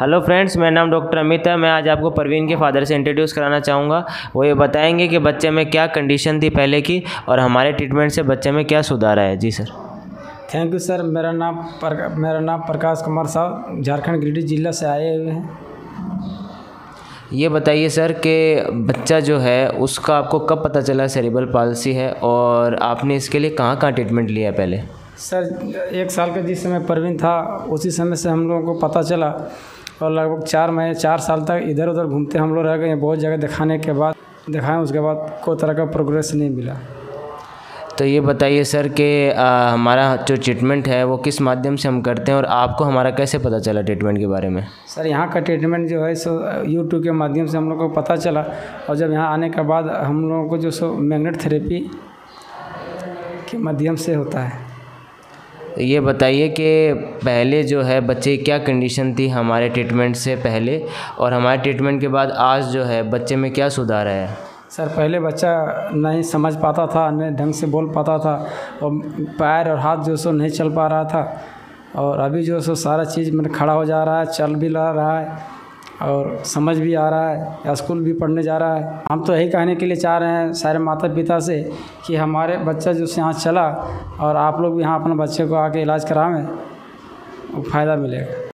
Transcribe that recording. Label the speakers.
Speaker 1: Hello friends, मेरा नाम doctor Amit है। मैं आज आपको परवीन के फादर से इंट्रोड्यूस कराना चाहूँगा। वो ये बताएंगे कि बच्चे में क्या कंडीशन थी पहले की और हमारे ट्रीटमेंट से बच्चे में क्या सुधार आया। जी सर।
Speaker 2: Thank you sir. मेरा नाम प्रकाश कुमार साहब, झारखंड गिरिडीह जिला से आए हुए हैं।
Speaker 1: ये बताइए सर कि बच्चा जो है उसका आपको कब पता चला सेरेब्रल पाल्सी है और आपने इसके लिए कहाँ कहाँ ट्रीटमेंट लिया है पहले?
Speaker 2: सर 1 साल का जिस समय परवीन था उसी समय से हम लोगों को पता चला और लगभग 4 साल तक इधर उधर घूमते हम लोग रह गए। बहुत जगह दिखाएं उसके बाद कोई तरह का प्रोग्रेस नहीं मिला।
Speaker 1: तो ये बताइए सर कि हमारा जो ट्रीटमेंट है वो किस माध्यम से हम करते हैं और आपको हमारा कैसे पता चला ट्रीटमेंट के बारे में?
Speaker 2: सर यहाँ का ट्रीटमेंट जो है सो यूट्यूब के माध्यम से हम लोग को पता चला और जब यहाँ आने के बाद हम लोगों को जो सो मैग्नेट थेरेपी के माध्यम से होता है।
Speaker 1: ये बताइए कि पहले जो है बच्चे की क्या कंडीशन थी हमारे ट्रीटमेंट से पहले और हमारे ट्रीटमेंट के बाद आज जो है बच्चे में क्या सुधार आया?
Speaker 2: सर पहले बच्चा नहीं समझ पाता था, नहीं ढंग से बोल पाता था और पैर और हाथ जो सो नहीं चल पा रहा था और अभी जो सो सारा चीज़ मतलब खड़ा हो जा रहा है, चल भी रहा है और समझ भी आ रहा है, स्कूल भी पढ़ने जा रहा है। हम तो यही कहने के लिए चाह रहे हैं सारे माता पिता से कि हमारे बच्चा जो यहाँ चला और आप लोग भी यहाँ अपने बच्चे को आके इलाज करावें, फ़ायदा मिलेगा।